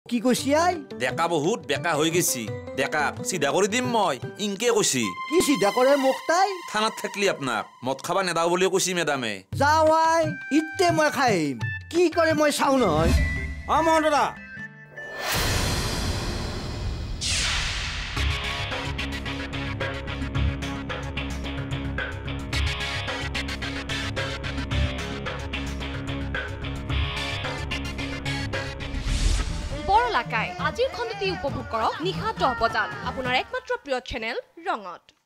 কি কৈছি আই ডেকা বহুত বেকা হৈ গেছি ডেকা চিধা কৰি দিম মই ইনকে কৈছি কি সিধা কৰে মোক তাই থানাত থাকলি আপোনাক মদ খাবা নেদাও বুলি কৈছি মেডামে যাও আই ইতে মই খাইম কি কৰে মই চাও নহয় মোহন দাদা বৰলাকাই আজিৰ খণ্ডটি উপভোগ কৰক নিশা 10 বজাত আপোনাৰ একমাত্ৰ প্ৰিয় চেনেল ৰঙত